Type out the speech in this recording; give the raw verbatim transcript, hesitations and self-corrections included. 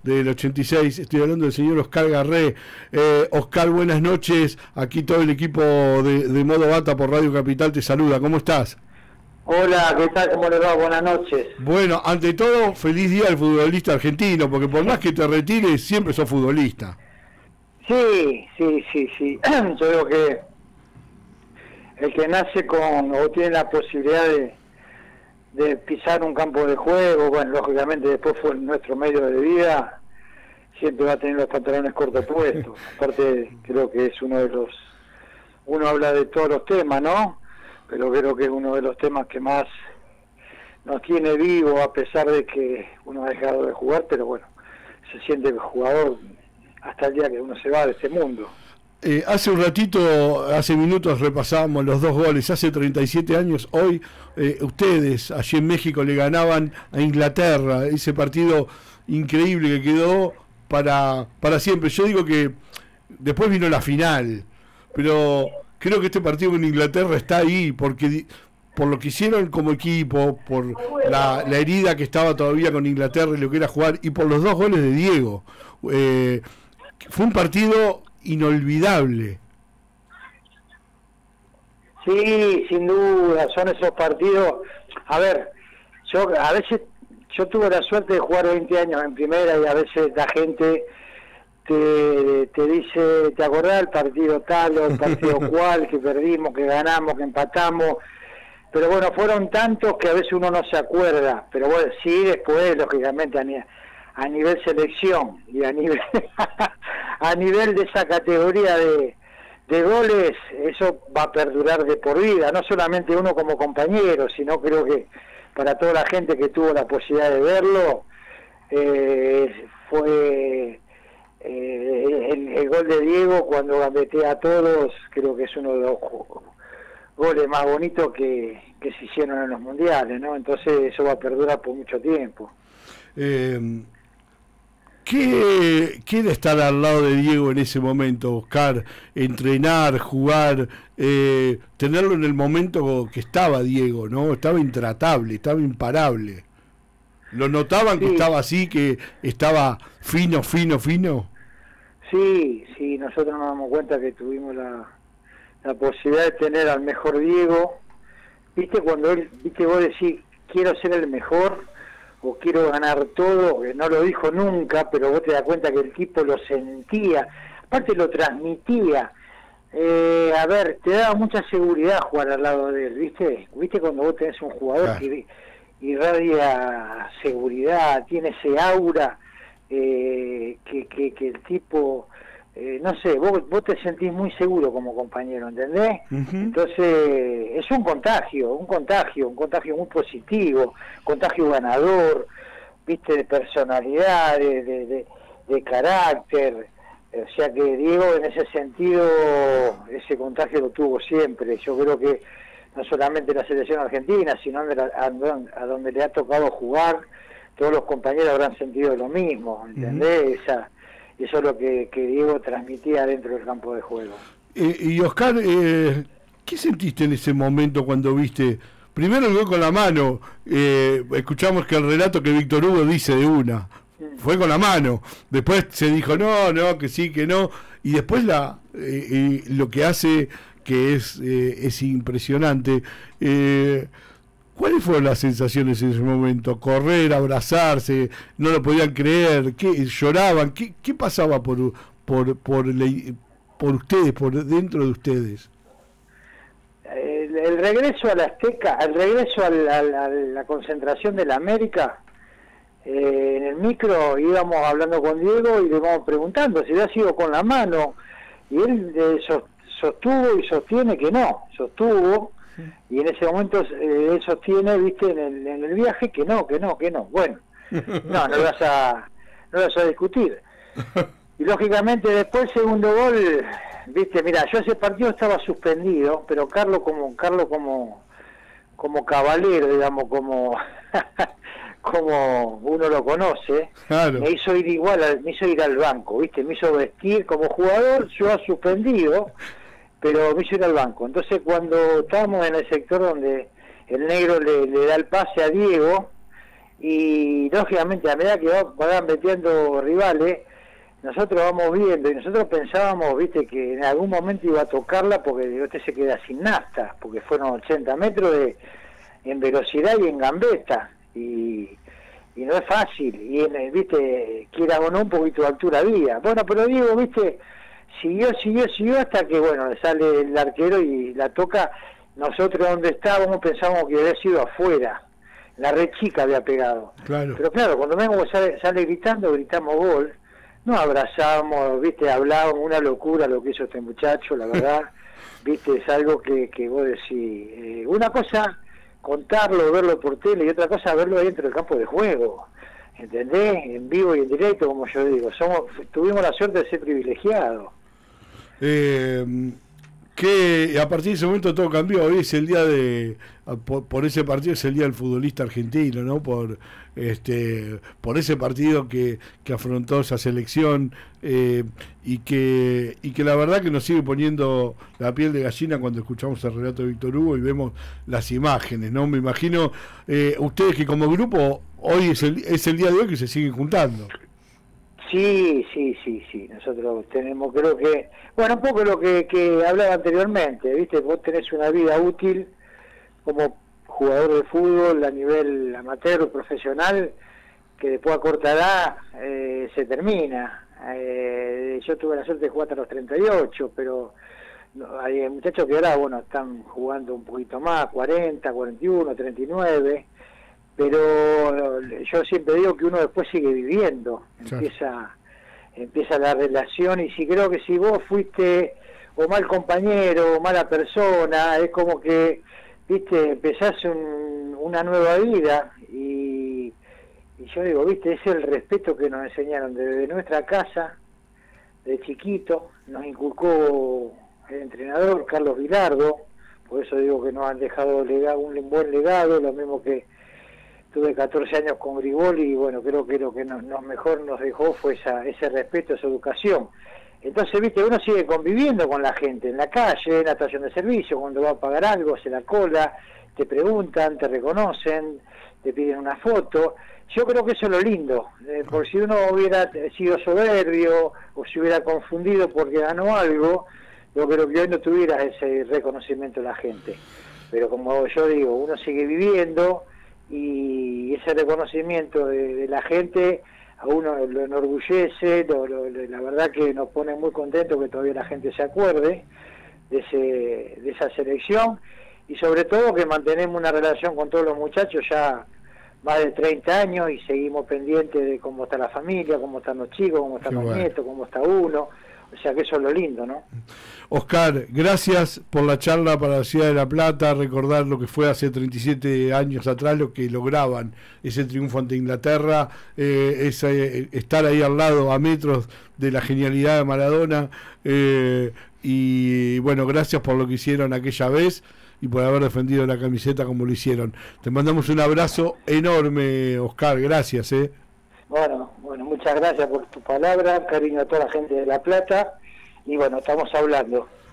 del ochenta y seis, estoy hablando del señor Oscar Garré. Eh, Oscar, buenas noches, aquí todo el equipo de, de Modo Bata por Radio Capital te saluda, ¿cómo estás? Hola, ¿qué tal? ¿Cómo le va? Buenas noches. Bueno, ante todo, feliz día al futbolista argentino, porque por más que te retires, siempre sos futbolista. Sí, sí, sí, sí. Yo creo que el que nace con o tiene la posibilidad de, de pisar un campo de juego, bueno, lógicamente después fue nuestro medio de vida, siempre va a tener los pantalones cortos puestos. Aparte, creo que es uno de los... Uno habla de todos los temas, ¿no? Pero creo que es uno de los temas que más nos tiene vivo, a pesar de que uno ha dejado de jugar, pero bueno, se siente jugador hasta el día que uno se va de este mundo. Eh, hace un ratito, hace minutos repasábamos los dos goles, hace treinta y siete años, hoy eh, ustedes allí en México le ganaban a Inglaterra, ese partido increíble que quedó para, para siempre. Yo digo que después vino la final, pero creo que este partido con Inglaterra está ahí, porque por lo que hicieron como equipo, por la, la herida que estaba todavía con Inglaterra y lo que era jugar, y por los dos goles de Diego. Eh, fue un partido inolvidable. Sí, sin duda, son esos partidos. A ver, yo a veces yo tuve la suerte de jugar veinte años en primera y a veces la gente te, te dice, ¿te acordás del partido tal o el partido cual, que perdimos, que ganamos, que empatamos? Pero bueno, fueron tantos que a veces uno no se acuerda, pero bueno, sí, después, lógicamente, a, ni, a nivel selección y a nivel a nivel de esa categoría de, de goles, eso va a perdurar de por vida, no solamente uno como compañero, sino creo que para toda la gente que tuvo la posibilidad de verlo, eh, fue eh, el, el gol de Diego cuando gambetea a todos, creo que es uno de los goles más bonitos que, que se hicieron en los mundiales, ¿no? Entonces eso va a perdurar por mucho tiempo. Eh, ¿qué, ¿Qué era estar al lado de Diego en ese momento, Oscar? Entrenar, jugar, eh, tenerlo en el momento que estaba Diego, ¿no? Estaba intratable, estaba imparable. ¿Lo notaban que Sí. estaba así, que estaba fino, fino, fino? Sí, sí, nosotros nos damos cuenta que tuvimos la, la posibilidad de tener al mejor Diego. Viste, cuando él, viste, vos decís, quiero ser el mejor o quiero ganar todo, que no lo dijo nunca, pero vos te das cuenta que el tipo lo sentía, aparte lo transmitía. Eh, a ver, te da mucha seguridad jugar al lado de él, viste, viste cuando vos tenés un jugador Ah. que irradia seguridad, tiene ese aura, eh, que, que, que el tipo, eh, no sé, vos, vos te sentís muy seguro como compañero, ¿entendés? Uh-huh. Entonces es un contagio, un contagio, un contagio muy positivo, contagio ganador, viste, de personalidad, de, de, de, de carácter. O sea que Diego en ese sentido, ese contagio lo tuvo siempre. Yo creo que no solamente la selección argentina, sino a, a donde le ha tocado jugar, todos los compañeros habrán sentido lo mismo, ¿entendés? Uh-huh. Esa, eso es lo que, que Diego transmitía dentro del campo de juego. Eh, y Oscar, eh, ¿qué sentiste en ese momento cuando viste, primero el gol con la mano, eh, escuchamos que el relato que Víctor Hugo dice de una, fue con la mano, después se dijo no, no, que sí, que no, y después la eh, eh, lo que hace, que es eh, es impresionante. Eh, ¿Cuáles fueron las sensaciones en ese momento? Correr, abrazarse, no lo podían creer, ¿qué, lloraban? ¿Qué, qué pasaba por por por, le, por ustedes, por dentro de ustedes? El, el regreso a la Azteca, el regreso a la, a a la concentración de la América, eh, en el micro íbamos hablando con Diego y le íbamos preguntando si había sido con la mano, y él eh, sostuvo y sostiene que no, sostuvo, y en ese momento eh, él sostiene, viste, en el, en el viaje que no, que no, que no. Bueno, no, no lo vas a, no lo vas a discutir. Y lógicamente después el segundo gol, viste, mira, yo ese partido estaba suspendido, pero Carlos como Carlos como como caballero, digamos, como como uno lo conoce, claro. me hizo ir igual, al, me hizo ir al banco, viste, me hizo vestir como jugador, yo ha suspendido, pero me hizo ir al banco. Entonces cuando estábamos en el sector donde el negro le, le da el pase a Diego, y lógicamente a medida que van metiendo rivales, nosotros vamos viendo, y nosotros pensábamos, viste, que en algún momento iba a tocarla porque usted se queda sin nafta, porque fueron ochenta metros de, en velocidad y en gambeta, y, y no es fácil, y en, viste, quiera o no, un poquito de altura había. Bueno, pero Diego, viste, siguió, siguió, siguió hasta que, bueno, sale el arquero y la toca. Nosotros donde estábamos pensábamos que había sido afuera, la red chica había pegado. Claro. Pero claro, cuando vemos sale, sale gritando, gritamos gol, nos abrazamos, viste, hablábamos, una locura lo que hizo este muchacho, la verdad, viste, es algo que, que vos decís, eh, una cosa contarlo, verlo por tele, y otra cosa verlo dentro del campo de juego, ¿entendés? En vivo y en directo, como yo digo, somos, tuvimos la suerte de ser privilegiados. Eh, que a partir de ese momento todo cambió. Hoy es el día de, por, por ese partido es el día del futbolista argentino, ¿no? Por este, por ese partido que, que afrontó esa selección, eh, y que y que la verdad que nos sigue poniendo la piel de gallina cuando escuchamos el relato de Víctor Hugo y vemos las imágenes, ¿no? Me imagino, eh, ustedes que como grupo hoy es el, es el día de hoy que se siguen juntando. Sí, sí, sí, sí, nosotros tenemos, creo que, bueno, un poco lo que, que hablaba anteriormente, ¿viste? Vos tenés una vida útil como jugador de fútbol a nivel amateur o profesional, que después a corta edad eh, se termina. Eh, yo tuve la suerte de jugar hasta los treinta y ocho, pero no, hay muchachos que ahora, bueno, están jugando un poquito más, cuarenta, cuarenta y uno, treinta y nueve, pero yo siempre digo que uno después sigue viviendo, empieza empieza la relación, y si creo que si vos fuiste o mal compañero o mala persona, es como que, viste, empezás un, una nueva vida, y, y yo digo, viste, ese es el respeto que nos enseñaron desde nuestra casa, de chiquito, nos inculcó el entrenador Carlos Vilardo, por eso digo que nos han dejado legado, un buen legado, lo mismo que tuve catorce años con Grigoli, y bueno, creo que lo que nos, nos mejor nos dejó fue esa, ese respeto, esa educación. Entonces, viste, uno sigue conviviendo con la gente, en la calle, en la estación de servicio, cuando va a pagar algo, se la cola, te preguntan, te reconocen, te piden una foto. Yo creo que eso es lo lindo, eh, por si uno hubiera sido soberbio, o se hubiera confundido porque ganó algo, yo creo que hoy no tuviera ese reconocimiento de la gente. Pero como yo digo, uno sigue viviendo, y ese reconocimiento de, de la gente a uno lo enorgullece, lo, lo, la verdad que nos pone muy contentos que todavía la gente se acuerde de, ese, de esa selección, y sobre todo que mantenemos una relación con todos los muchachos ya más de treinta años, y seguimos pendientes de cómo está la familia, cómo están los chicos, cómo están Qué los bueno. nietos, cómo está uno. O sea que eso es lo lindo, ¿no? Oscar, gracias por la charla para la Ciudad de La Plata, recordar lo que fue hace treinta y siete años atrás, lo que lograban, ese triunfo ante Inglaterra, eh, ese, estar ahí al lado, a metros de la genialidad de Maradona, eh, y bueno, gracias por lo que hicieron aquella vez y por haber defendido la camiseta como lo hicieron. Te mandamos un abrazo enorme, Oscar, gracias, ¿eh? Bueno, bueno, muchas gracias por tu palabra, cariño a toda la gente de La Plata, y bueno, estamos hablando.